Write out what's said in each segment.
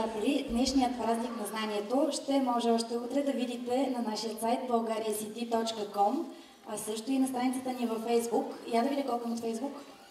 приятели, днешният празник на знанието ще може още утре да видите на нашия сайт bulgariacity.com, а също и на страницата ни във Facebook. Я да видя колко от Facebook.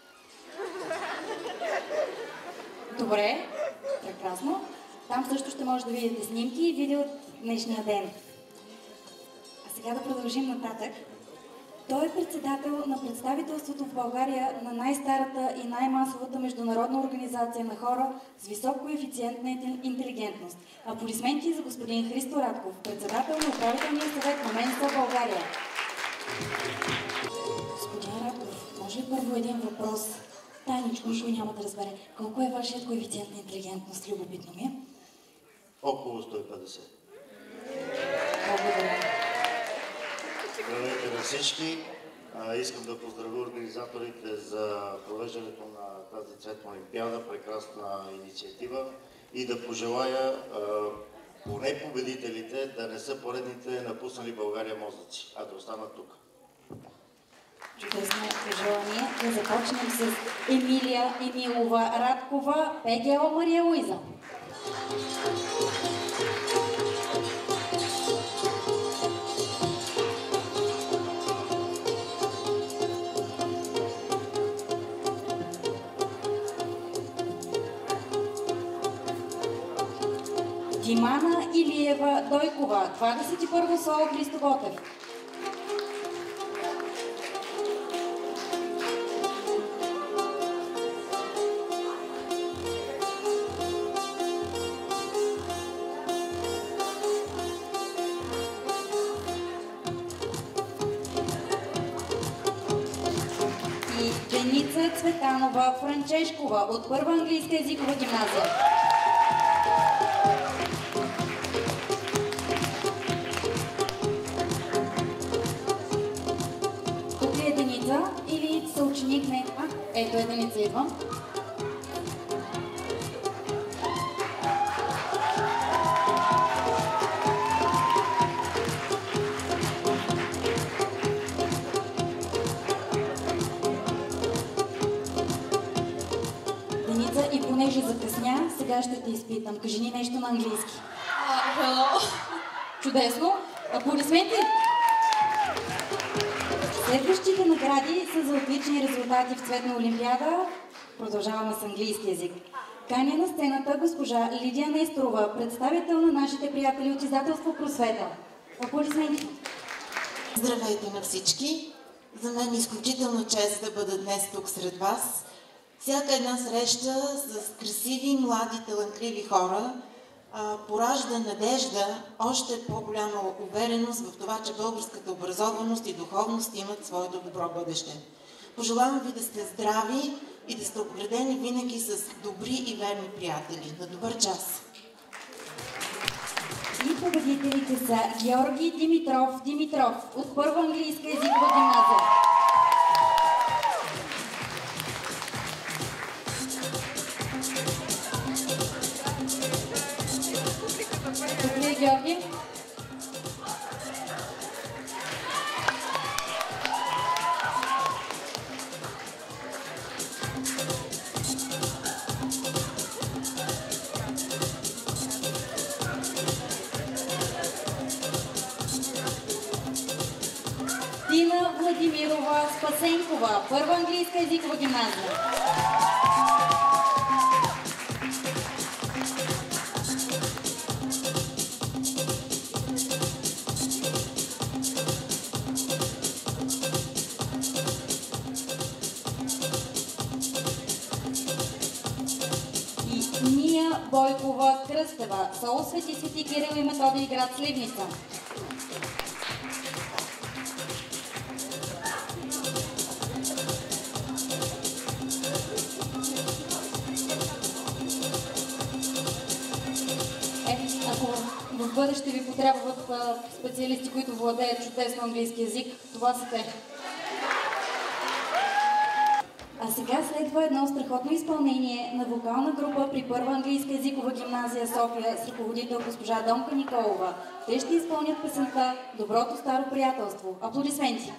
Добре, прекрасно. Там също ще може да видите снимки и видео от днешния ден. А сега да продължим нататък. Той е председател на представителството в България на най-старата и най-масовата международна организация на хора с висок коефициент на интелигентност. Аплодисменти за господин Христо Радков, председател на управителния съвет на Менса България. Господин Радков, може ли първо един въпрос? Тайничко, никой няма да разбере. Колко е вашият коефициент на интелигентност? Любопитно ми е. Около 150. Благодаря. Здравейте на всички. Искам да поздравя организаторите за провеждането на тази цветна олимпиада, прекрасна инициатива, и да пожелая поне победителите да не са поредните напуснали България мозъци, а да останат тук. Чудесно пожелание. Да започнем с Емилия Емилова Радкова, ПГО Мария Луиза. Димана Илиева Дойкова, 21 соло Христо Ботев. И Деница Цветанова Франчешкова от Първа английска езикова гимназия. Или съученик на една? Ето единица идва. Деница, и понеже закъсня, сега ще те изпитам. Кажи ни нещо на английски. Hello. Чудесно. Аплодисменти! Следващите награди са за отлични резултати в Цветна олимпиада. Продължаваме с английски език. Каня на сцената госпожа Лидия Несторова, представител на нашите приятели от издателство Просвета. Аплодисменти! Здравейте на всички! За мен е изключително чест да бъда днес тук сред вас. Всяка една среща с красиви, млади, талантливи хора поражда надежда, още по-голяма увереност в това, че българската образованост и духовност имат своето добро бъдеще. Пожелавам ви да сте здрави и да сте обградени винаги с добри и верни приятели. На добър час! И победителите са Георги Димитров от Първа английска езикова гимназия. Добре, Георги. Дина Владимирова Спасенкова, Първа английска езикова гимназия. Ния Бойкова Кръстева, СОУ Свети Кирил и Методий, град Сливница. Ако в бъдеще ви потребват специалисти, които владеят чудесно английски език, това са те. А сега следва едно страхотно изпълнение на вокална група при Първа английска езикова гимназия София с ръководител госпожа Донка Николова. Те ще изпълнят песента "Доброто старо приятелство". Аплодисменти!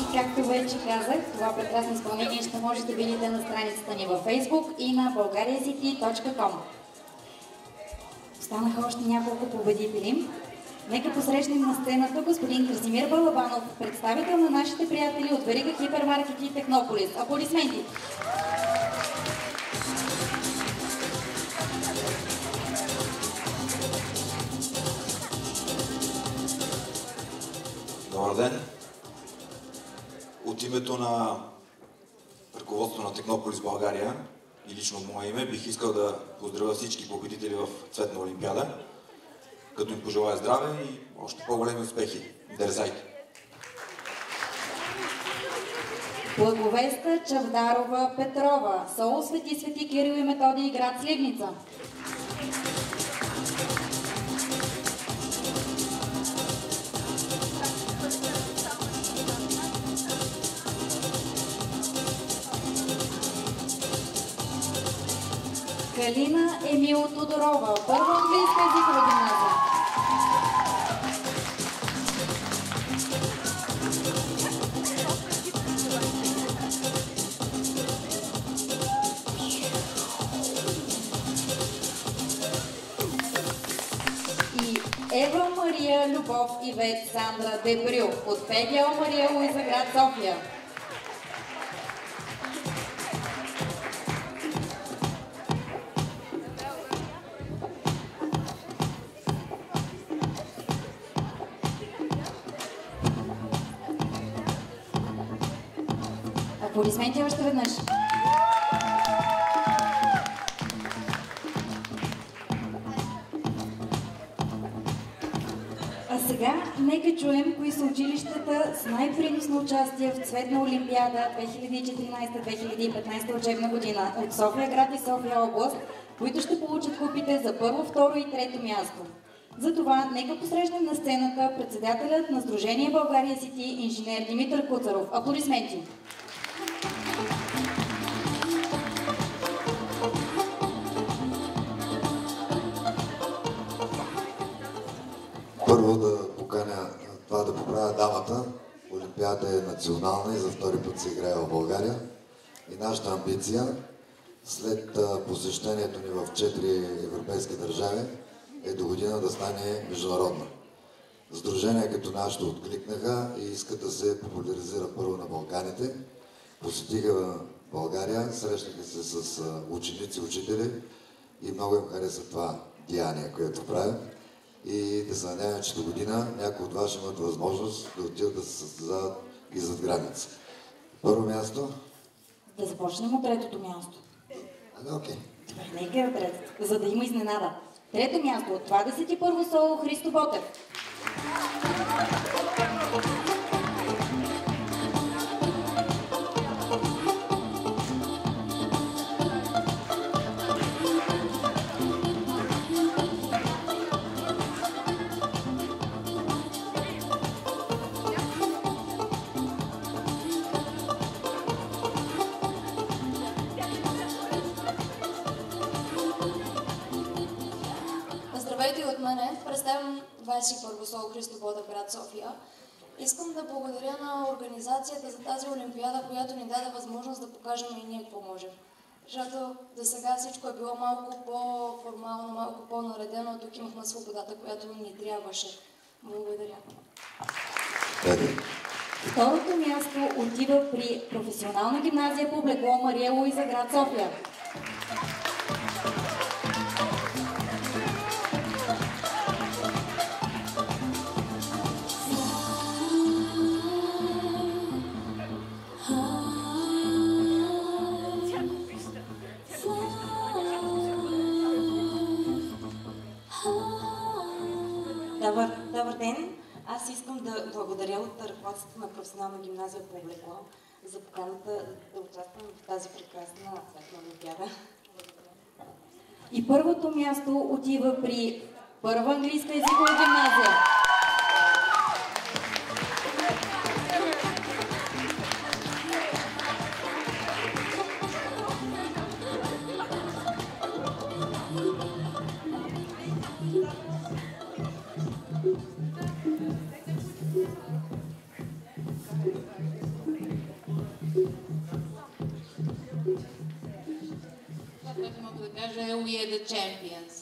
И както вече казах, това прекрасно изпълнение ще можете да видите на страницата ни във Facebook и на bulgariacity.com. Останаха още няколко победители. Нека посрещнем на сцената господин Красимир Балабанов, представител на нашите приятели от верига хипермаркети и Технополис. Аплодисменти! Добър ден! От името на ръководството на Технополис България и лично мое име бих искал да поздравя всички победители в Цветна Олимпиада, като им пожелая здраве и още по-големи успехи. Дерзайте! Благовеста Чавдарова Петрова, СОУ Свети Кирил и Методий, град Сливница. Калина Емил Тодорова, първа английска езикова гимназия. И Ева Мария Любов Ивет Сандра Дебрю от ПГО Мария Луиза, град София. Аплодисменти още веднъж. А сега нека чуем кои са училищата с най-приносно участие в Цветна Олимпиада 2014-2015 учебна година от София град и София област, които ще получат купите за първо, второ и трето място. Затова нека посрещнем на сцената председателят на Сдружение България Сити, инженер Димитър Куцаров. Аплодисменти! Първо да поканя това да поправя дамата. Олимпиада е национална и за втори път се играе в България. И нашата амбиция след посещението ни в 4 европейски държави е до година да стане международна. Сдружения като нашето откликнаха и искат да се популяризира първо на Балканите. Посетиха България, срещнаха се с ученици, учители и много им хареса това деяние, което правят. И да се надяваме, че до година някои от вас ще имат възможност да отидат да се състезават и зад граница. Първо място? Да започнем от третото място. Окей. Добре, нека е третото, за да има изненада. Трето място от 21-во СОУ Христо Ботев. Здравейте от мене. Представям 21-во СОУ Христо Ботев, град София. Искам да благодаря на организацията за тази олимпиада, която ни даде възможност да покажем и ние какво можем. Защото до сега всичко е било малко по-формално, малко по-наредено, а тук имахме свободата, която ни трябваше. Благодаря. Второто място отива при професионална гимназия по облекло Мария Луиза, град София. Добър ден! Аз искам да благодаря от ръководството на професионална гимназия по облекло за поканата да участвам в тази прекрасна Цветна Олимпиада. И първото място отива при първа английска езикова гимназия. каже We are the champions.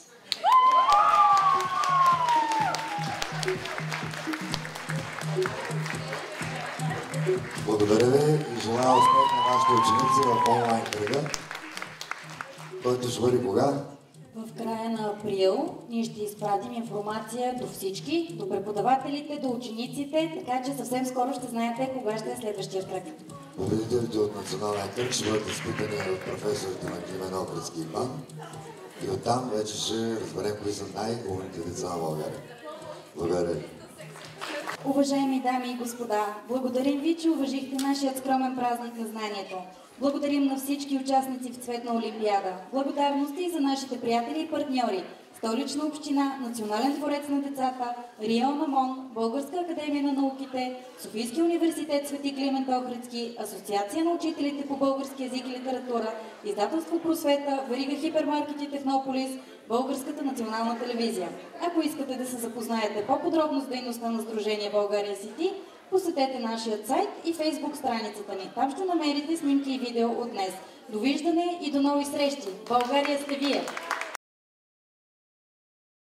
Благодаря ви и желая успех на нашите ученици в онлайн кръга, който ще бъде кога? В края на април ние ще изпратим информация до всички, до преподавателите, до учениците, така че съвсем скоро ще знаете кога ще е следващия кръг. Победителите от националния кръг ще бъдат изпитани от професорите на Климен Охридски и БАН и оттам вече ще разберем кои са най-умните деца на България. Благодаря ви. Уважаеми дами и господа, благодарим ви, че уважихте нашият скромен празник на знанието. Благодарим на всички участници в Цветна олимпиада. Благодарности за нашите приятели и партньори. Столична община, Национален дворец на децата, РИО на МОН, Българска академия на науките, Софийски университет Свети Климент Охридски, Асоциация на учителите по български език и литература, Издателство Просвета, верига хипермаркети Технополис, Българската национална телевизия. Ако искате да се запознаете по-подробно с дейността на Сдружение България Сити, посетете нашия сайт и фейсбук страницата ни. Там ще намерите снимки и видео от днес. Довиждане и до нови срещи! България сте вие!